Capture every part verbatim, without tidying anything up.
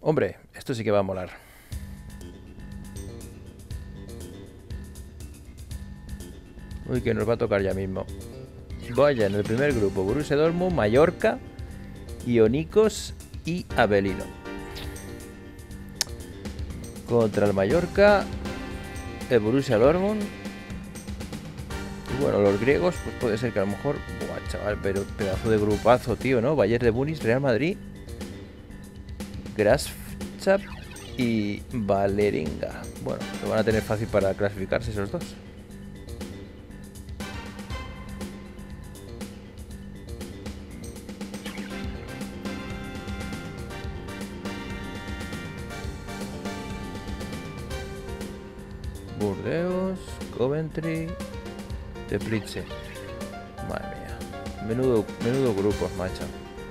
Hombre, esto sí que va a molar. Uy, que nos va a tocar ya mismo. Vaya, en el primer grupo, Borussia Dortmund, Mallorca, Ionicos y Avelino. Contra el Mallorca, el Borussia Dortmund. Y bueno, los griegos, pues puede ser que a lo mejor... Buah, chaval, pero pedazo de grupazo, tío, ¿no? Bayern de Múnich, Real Madrid, Graspchap y Valeringa. Bueno, lo van a tener fácil para clasificarse esos dos. Burdeos, Coventry, Teplice. Madre mía. Menudo, menudo grupos, macho.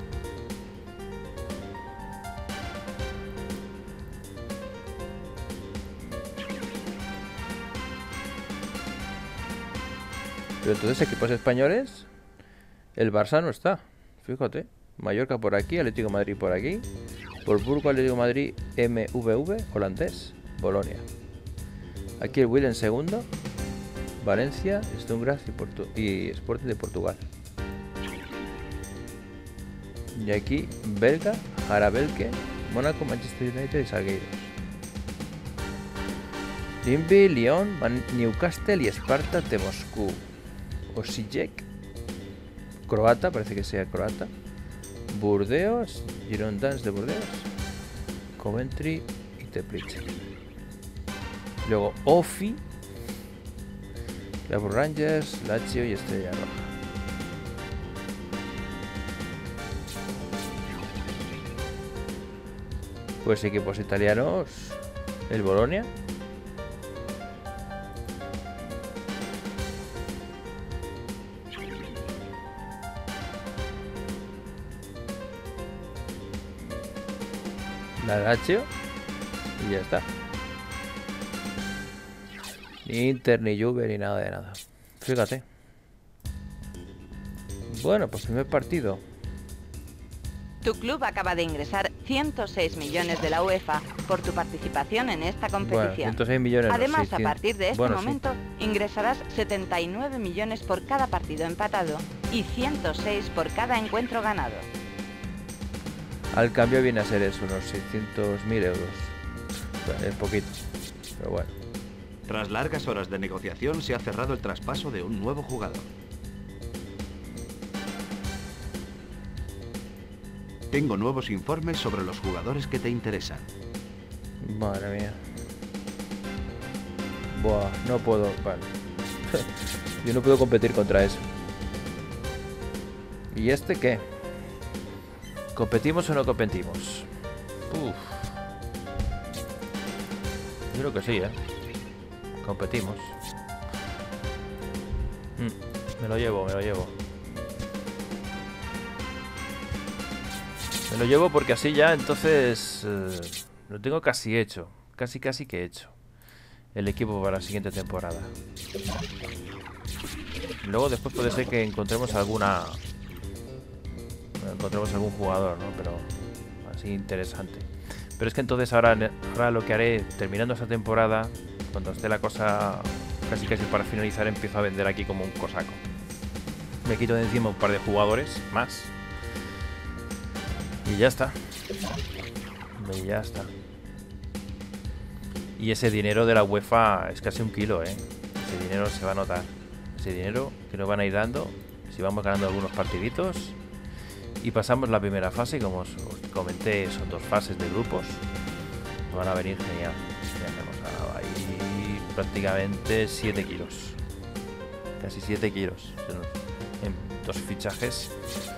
Pero entonces, equipos españoles, el Barça no está. Fíjate. Mallorca por aquí, Atlético de Madrid por aquí. Por Burgo, Atlético de Madrid, M V V, holandés, Bolonia. Aquí el Will en segundo. Valencia, Sturm y, Portu y Sporting de Portugal. Y aquí Belga, Harabelke, Mónaco, Manchester United y Salgueiros. Limby, Lyon, Newcastle y Sparta de Moscú. Osijek, croata, parece que sea croata. Burdeos, Girondins de Burdeos, Coventry y Teplice. Luego Ofi, Clavos Rangers, Lazio y Estrella Roja. Pues equipos italianos, el Bolonia. La Lazio. Y ya está. Ni Inter, ni Juve, ni nada de nada. Fíjate. Bueno, pues primer partido. Tu club acaba de ingresar ciento seis millones de la UEFA por tu participación en esta competición. Bueno, ciento seis millones. Además, No, seiscientos. a partir de este Bueno, momento, sí, ingresarás setenta y nueve millones por cada partido empatado y ciento seis por cada encuentro ganado. Al cambio viene a ser eso, unos seiscientos mil euros. Bueno, es poquito, pero bueno. Tras largas horas de negociación, se ha cerrado el traspaso de un nuevo jugador. Tengo nuevos informes sobre los jugadores que te interesan. Madre mía. Buah, no puedo, vale. Yo no puedo competir contra eso. ¿Y este qué? ¿Competimos o no competimos? Uf. Yo creo que sí, ¿eh? Competimos. Mm, me lo llevo, me lo llevo. Me lo llevo porque así ya, entonces... Eh, lo tengo casi hecho. Casi, casi que hecho. El equipo para la siguiente temporada. Luego después puede ser que encontremos alguna... Encontremos algún jugador, ¿no? Pero así interesante. Pero es que entonces ahora, ahora lo que haré, terminando esta temporada, cuando esté la cosa casi casi para finalizar, empiezo a vender aquí como un cosaco. Me quito de encima un par de jugadores más. Y ya está. Y ya está. Y ese dinero de la UEFA es casi un kilo, ¿eh? Ese dinero se va a notar. Ese dinero que nos van a ir dando si vamos ganando algunos partiditos. Y pasamos la primera fase, como os, os comenté, son dos fases de grupos. Nos van a venir genial. Ya tenemos ahí prácticamente siete kilos. Casi siete kilos. En dos fichajes.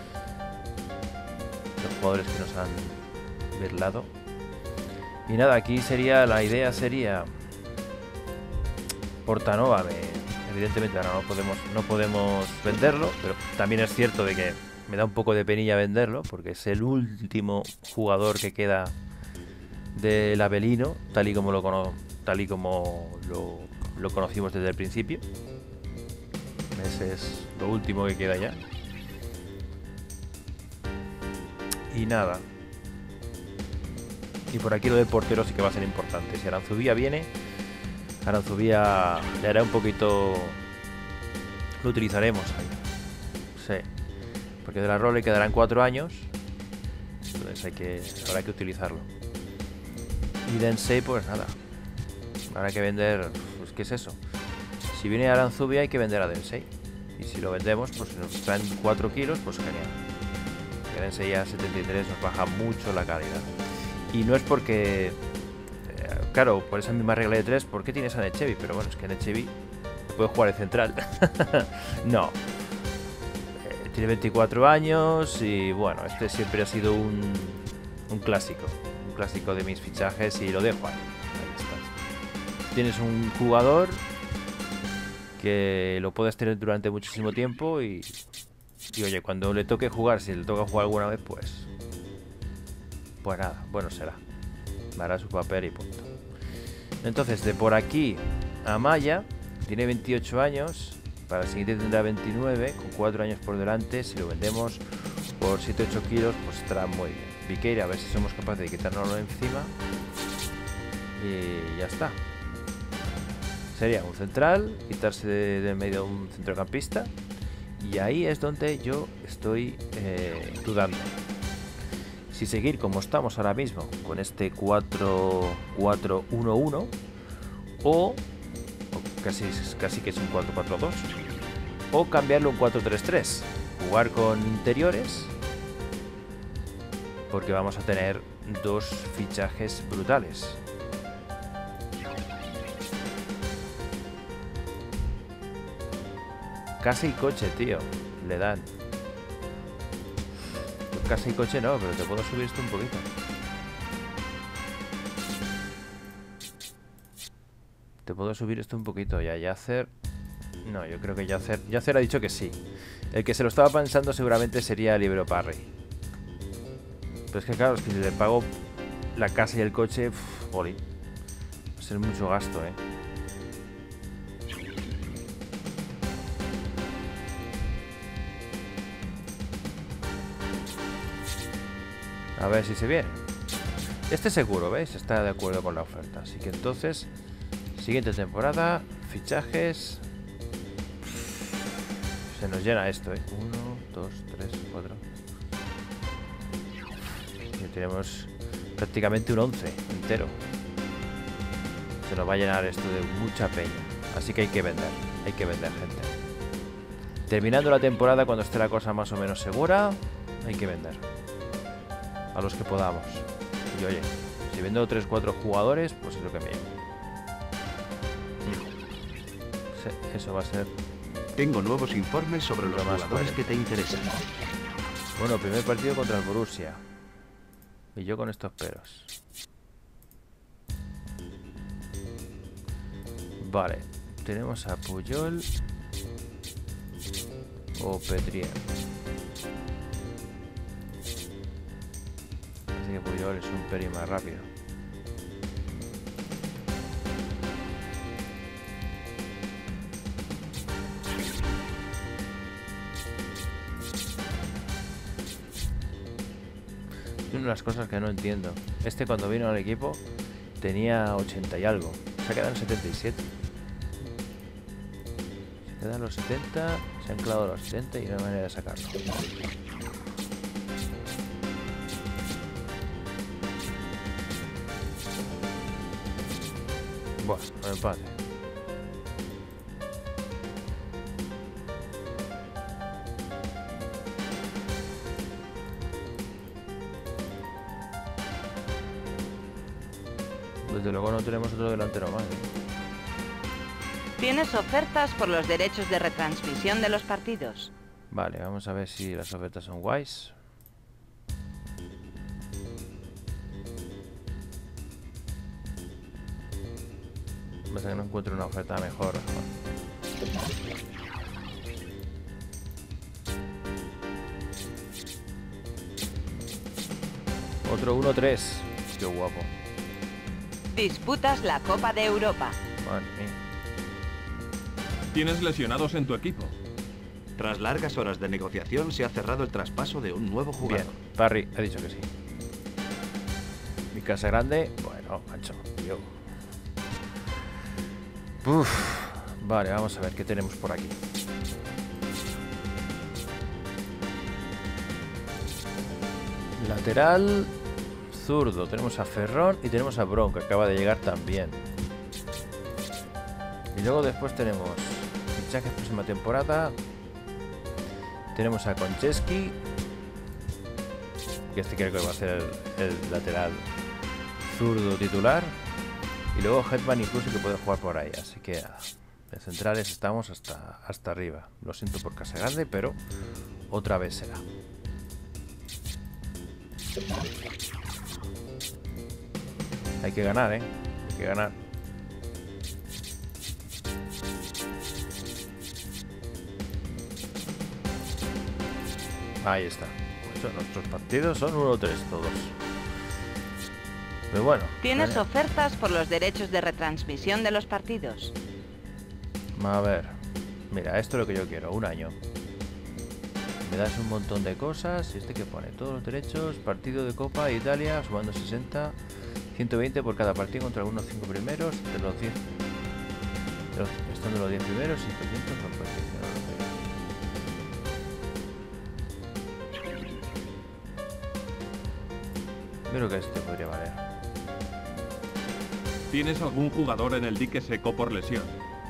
Los jugadores que nos han verlado. Y nada, aquí sería, la idea sería Portanova, me, evidentemente ahora no podemos, no podemos venderlo, pero también es cierto de que me da un poco de penilla venderlo, porque es el último jugador que queda del Avelino, tal y como lo cono, tal y como lo, lo conocimos desde el principio. Ese es lo último que queda ya. Y nada. Y por aquí lo del portero sí que va a ser importante. Si Aranzubía viene, Aranzubía le hará un poquito... Lo utilizaremos ahí. Sí. Porque de la Role quedarán cuatro años. Entonces hay que, habrá que utilizarlo. Y Densei, pues nada. Habrá que vender... Pues ¿qué es eso? Si viene Aranzubia hay que vender a Densei. Y si lo vendemos, pues si nos traen cuatro kilos, pues genial. Que Densei a setenta y tres nos baja mucho la calidad. Y no es porque... Eh, claro, por esa misma regla de tres, ¿por qué tienes a Nechevi? Pero bueno, es que Nechevi puede jugar de central. No. Eh, tiene veinticuatro años y bueno, este siempre ha sido un, un clásico. Un clásico de mis fichajes y lo dejo ahí. Ahí está. Tienes un jugador que lo puedes tener durante muchísimo tiempo y, y oye, cuando le toque jugar, si le toca jugar alguna vez, pues pues nada, bueno será, hará su papel y punto. Entonces, de por aquí a Maya, tiene veintiocho años, para el siguiente tendrá veintinueve, con cuatro años por delante. Si lo vendemos por siete ocho kilos, pues estará muy bien. Viqueira, a ver si somos capaces de quitárnoslo encima y ya está. Sería un central, quitarse del de medio un centrocampista. Y ahí es donde yo estoy eh, dudando. Si seguir como estamos ahora mismo, con este cuatro cuatro uno uno, o, o casi, casi que es un cuatro cuatro dos, o cambiarlo a un cuatro tres tres. Jugar con interiores, porque vamos a tener dos fichajes brutales. Casa y coche, tío. Le dan. Casa y coche no, pero te puedo subir esto un poquito. Te puedo subir esto un poquito. Ya Yacer... No, yo creo que Yacer... Yacer ha dicho que sí. El que se lo estaba pensando seguramente sería Libero Parry. Pero es que claro, si le pago la casa y el coche... Uff, boli. Va a ser mucho gasto, eh. A ver si se viene. Este seguro, ¿veis? Está de acuerdo con la oferta. Así que entonces, siguiente temporada, fichajes. Se nos llena esto, ¿eh? Uno, dos, tres, cuatro. Y tenemos prácticamente un once entero. Se nos va a llenar esto de mucha peña. Así que hay que vender. Hay que vender, gente. Terminando la temporada, cuando esté la cosa más o menos segura, hay que vender. A los que podamos. Y oye, si vendo tres cuatro jugadores, pues es lo que me llevo. Sí, eso va a ser. Tengo nuevos informes sobre los más jugadores bueno que te interesan. Bueno, primer partido contra el Borussia. Y yo con estos peros. Vale, tenemos a Puyol o Petrier. Que Puyol es un peri más rápido. Es una de las cosas que no entiendo. Este cuando vino al equipo tenía ochenta y algo. Se ha quedado en setenta y siete. Se quedan los setenta, se han clavado los setenta y no hay manera de sacarlo. Bueno, empate. Desde luego no tenemos otro delantero más, ¿eh? Tienes ofertas por los derechos de retransmisión de los partidos. Vale, vamos a ver si las ofertas son guays. Pasa que no encuentro una oferta mejor. Otro uno tres. Qué guapo. Disputas la Copa de Europa. Madre mía. Tienes lesionados en tu equipo. Tras largas horas de negociación se ha cerrado el traspaso de un nuevo jugador. Bien, Parry ha dicho que sí. Casagrande, bueno, macho, yo. Uf, vale, vamos a ver qué tenemos por aquí. Lateral zurdo, tenemos a Ferrón y tenemos a Bron, que acaba de llegar también. Y luego después tenemos fichajes próxima temporada. Tenemos a Konchesky, que este creo que va a ser el, el lateral zurdo titular. Y luego Hetman incluso que puede jugar por ahí. Así que en centrales estamos hasta, hasta arriba. Lo siento por Casagrande, pero otra vez será. Hay que ganar, ¿eh? Hay que ganar. Ahí está. Pues nuestros partidos son uno tres todos. Pero bueno. Tienes vale. ofertas por los derechos de retransmisión de los partidos. A ver. Mira, esto es lo que yo quiero. Un año. Me das un montón de cosas. ¿Y este que pone? Todos los derechos. Partido de Copa Italia. Sumando sesenta. ciento veinte por cada partido contra algunos cinco primeros. De los diez. De los, estando los diez primeros. Y doscientos por partido. Creo que este podría valer. ¿Tienes algún jugador en el dique seco por lesión?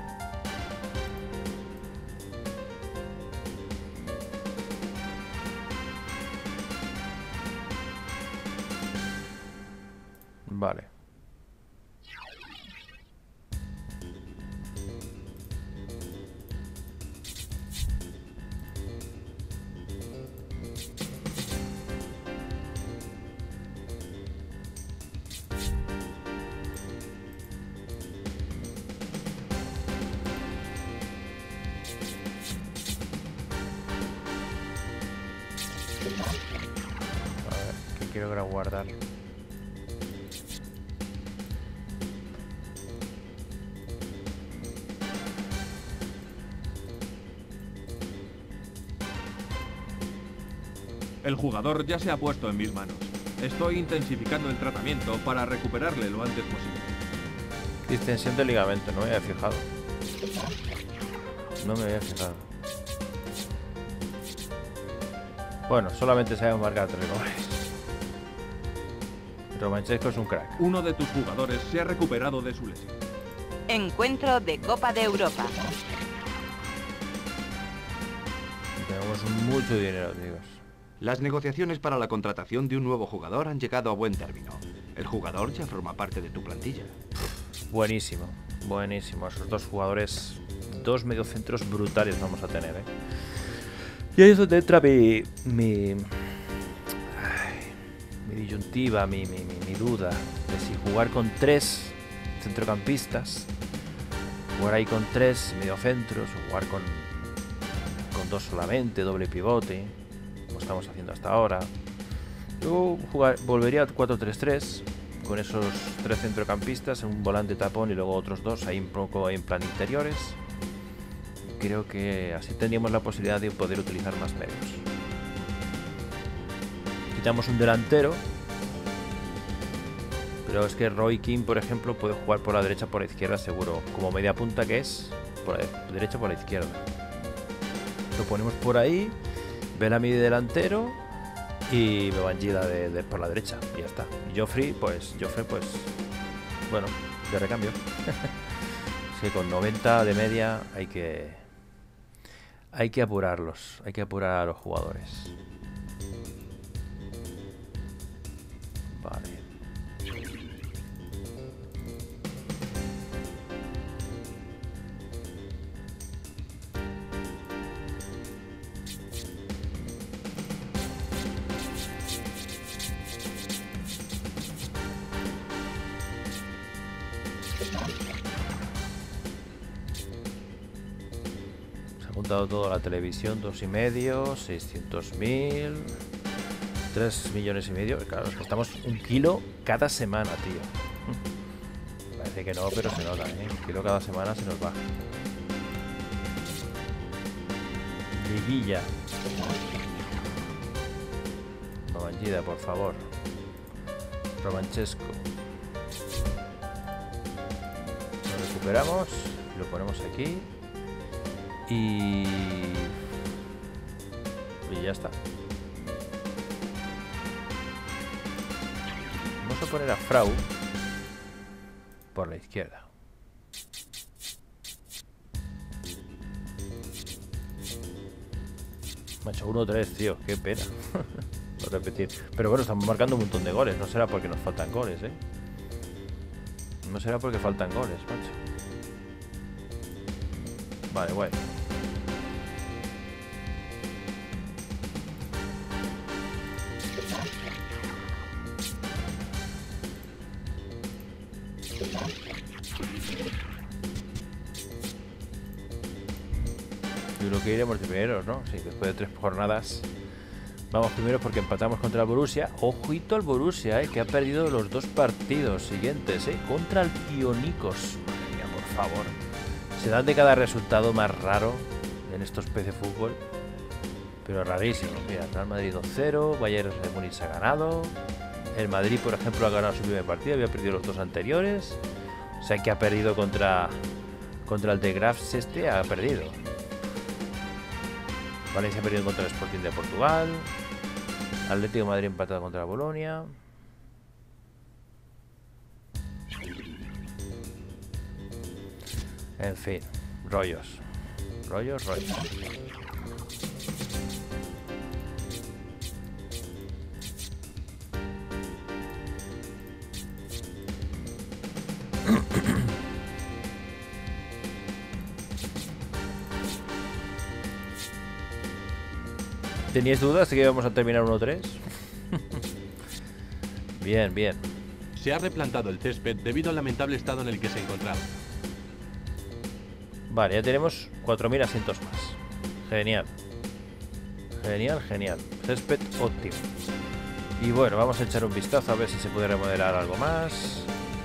Vale. A ver, que quiero guardar. El jugador ya se ha puesto en mis manos. Estoy intensificando el tratamiento para recuperarle lo antes posible. Distensión del ligamento, no me había fijado. No me había fijado. Bueno, solamente sabemos marcar tres goles. Romancesco es un crack. Uno de tus jugadores se ha recuperado de su lesión. Encuentro de Copa de Europa. Tenemos mucho dinero, amigos. Las negociaciones para la contratación de un nuevo jugador han llegado a buen término. El jugador ya forma parte de tu plantilla. Buenísimo, buenísimo. Esos dos jugadores, dos mediocentros brutales vamos a tener, ¿eh? Y ahí es donde entra mi... Mi, ay, mi disyuntiva, mi, mi, mi, mi duda de si jugar con tres centrocampistas, jugar ahí con tres mediocentros, o jugar con, con dos solamente, doble pivote, como estamos haciendo hasta ahora. Luego jugar, volvería al cuatro tres tres con esos tres centrocampistas, un volante tapón y luego otros dos ahí un poco en plan interiores. Creo que así tendríamos la posibilidad de poder utilizar más medios. Quitamos un delantero, pero es que Roy Keane, por ejemplo, puede jugar por la derecha, por la izquierda seguro, como media punta que es, por la derecha por la izquierda. Lo ponemos por ahí, Bellamy de delantero y Bebangida de, de por la derecha y ya está. Y Joffrey, pues Joffrey, pues bueno, de recambio. Es que con noventa de media hay que hay que apurarlos, hay que apurar a los jugadores. Vale. Juntado todo a la televisión, dos y medio, seiscientos mil, tres millones y medio. Claro, es que estamos un kilo cada semana, tío. Parece que no, pero se nota, ¿eh? Un kilo cada semana se nos va. Liguilla. Bebangida, por favor. Romanchesco. Lo recuperamos, lo ponemos aquí y... y ya está. Vamos a poner a Frau por la izquierda. Macho, uno tres, tío, qué pena. No repetir. Pero bueno, estamos marcando un montón de goles. No será porque nos faltan goles, ¿eh? No será porque faltan goles, macho. Vale, guay. Yo creo que iremos de primeros, ¿no? Sí, después de tres jornadas vamos primero porque empatamos contra el Borussia. Ojito al Borussia, ¿eh? Que ha perdido los dos partidos siguientes, ¿eh? Contra el Pionicos. Madre mía, por favor. Se dan de cada resultado más raro en estos P C Fútbol. Pero rarísimo. Mira, Real Madrid dos cero, Bayern de Múnich se ha ganado. El Madrid, por ejemplo, ha ganado su primer partido, había perdido los dos anteriores. O sea que ha perdido contra, contra el de Graafs este, ha perdido. Valencia ha perdido contra el Sporting de Portugal. Atlético de Madrid empatado contra la Bolonia. En fin, rollos. Rollos, rollos. ¿Teníais dudas de que íbamos a terminar uno tres? Bien, bien. Se ha replantado el césped debido al lamentable estado en el que se encontraba. Vale, ya tenemos cuatro mil asientos más. Genial. Genial, genial. Césped óptimo. Y bueno, vamos a echar un vistazo a ver si se puede remodelar algo más.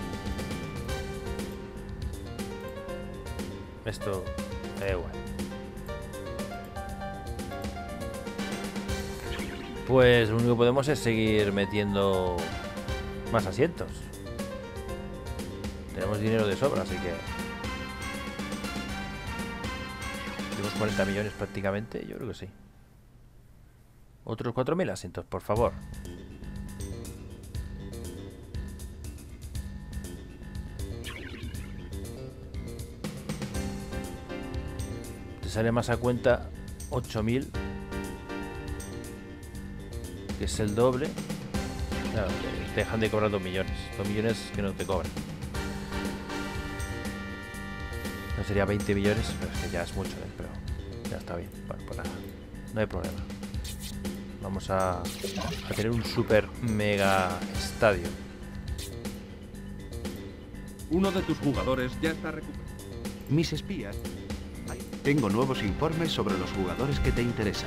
Esto... Eh, bueno. Pues lo único que podemos es seguir metiendo más asientos. Tenemos dinero de sobra, así que... Tenemos cuarenta millones prácticamente, yo creo que sí. Otros cuatro mil asientos, por favor. Te sale más a cuenta ocho mil, que es el doble. Claro, te dejan de cobrar dos millones. dos millones que no te cobran. No sería veinte millones, pero es que ya es mucho, ¿eh? Pero ya está bien. Bueno, pues nada, no hay problema. Vamos a, a tener un super mega estadio. Uno de tus jugadores ya está recuperado. Mis espías. Tengo nuevos informes sobre los jugadores que te interesan.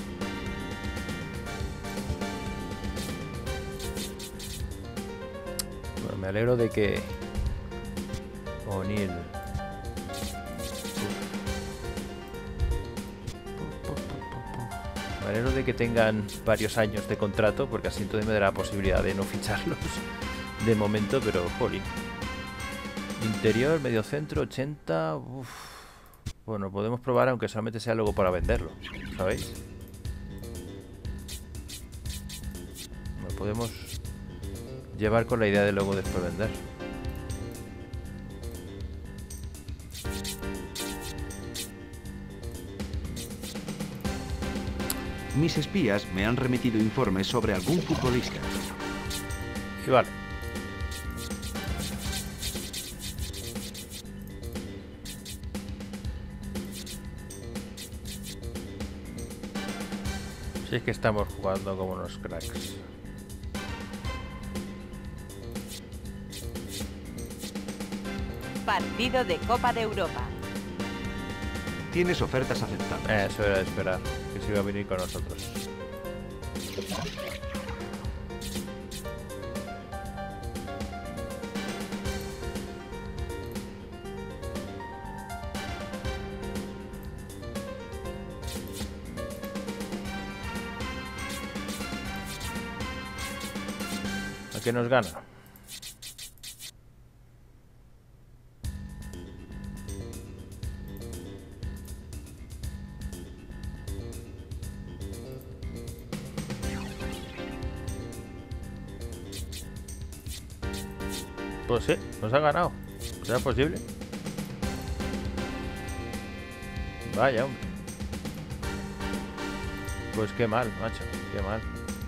Bueno, me alegro de que O'Neill... Me alegro de que tengan varios años de contrato, porque así entonces me dará la posibilidad de no ficharlos de momento, pero jolín. Interior, medio centro, ochenta... Uf. Bueno, podemos probar aunque solamente sea luego para venderlo, ¿sabéis? Lo podemos llevar con la idea de luego después vender. Mis espías me han remitido informes sobre algún futbolista. Y vale. Si es que estamos jugando como unos cracks. Partido de Copa de Europa. Tienes ofertas aceptables. Eh, eso era de esperar, que se iba a venir con nosotros. ¿Qué nos gana? Pues sí, nos ha ganado. ¿Será posible? Vaya, hombre. Pues qué mal, macho. Qué mal.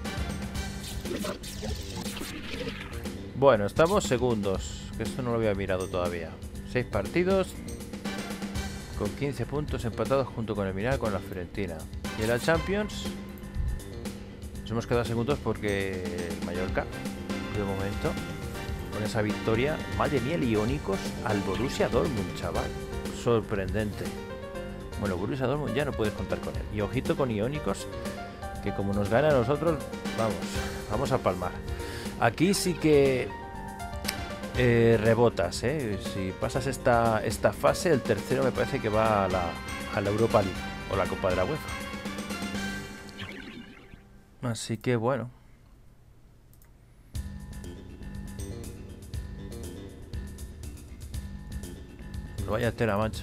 Bueno, estamos segundos. Que esto no lo había mirado todavía. Seis partidos. Con quince puntos empatados junto con el Milan, con la Fiorentina. Y en la Champions nos hemos quedado segundos porque el Mallorca, de momento, con esa victoria, madre mía, Iónicos al Borussia Dortmund, chaval. Sorprendente. Bueno, Borussia Dortmund ya no puedes contar con él. Y ojito con Iónicos, que como nos gana a nosotros, vamos, vamos a palmar. Aquí sí que eh, rebotas, ¿eh? Si pasas esta, esta fase, el tercero me parece que va a la, a la Europa League o la Copa de la UEFA. Así que bueno. Vaya tela, macho.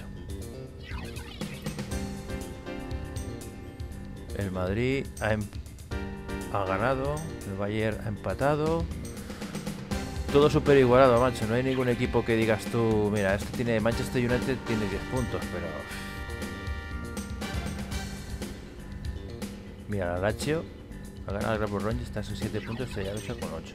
El Madrid ha, em ha ganado. El Bayern ha empatado. Todo súper igualado, macho. No hay ningún equipo que digas tú, mira, este tiene Manchester United tiene diez puntos, pero... Mira, la Lazio ha ganado el Grabo Rangers, está en siete puntos, se lleva ocho con ocho.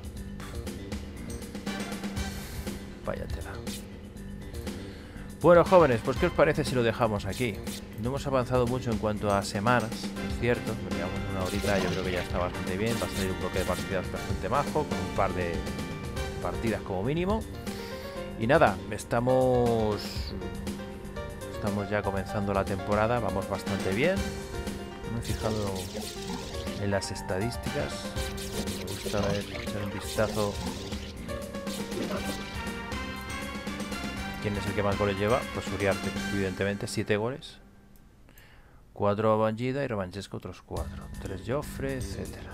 Vaya tela. Bueno, jóvenes, pues ¿qué os parece si lo dejamos aquí? No hemos avanzado mucho en cuanto a semanas, es cierto. Veníamos una horita, yo creo que ya está bastante bien. Va a salir un bloque de partidas bastante majo, con un par de partidas como mínimo. Y nada, estamos... Estamos ya comenzando la temporada, vamos bastante bien. Me he fijado en las estadísticas. Me gusta ver, echar un vistazo. ¿Quién es el que más goles lleva? Pues Uriarte, evidentemente, siete goles. cuatro a Bangida y Romanchesco otros cuatro. tres Joffre, etcétera.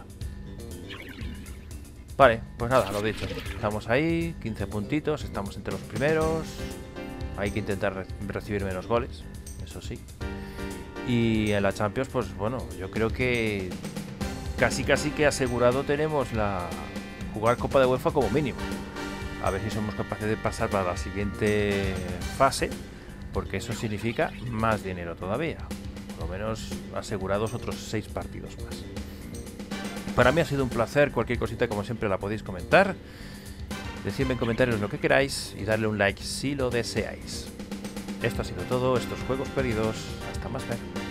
Vale, pues nada, lo dicho. Estamos ahí, quince puntitos, estamos entre los primeros. Hay que intentar re recibir menos goles, eso sí. Y en la Champions, pues bueno, yo creo que casi casi que asegurado tenemos la jugar Copa de UEFA como mínimo. A ver si somos capaces de pasar para la siguiente fase, porque eso significa más dinero todavía. Por lo menos asegurados otros seis partidos más. Para mí ha sido un placer. Cualquier cosita, como siempre, la podéis comentar. Decidme en comentarios lo que queráis y darle un like si lo deseáis. Esto ha sido todo. Estos Juegos Perdidos. Hasta más tarde.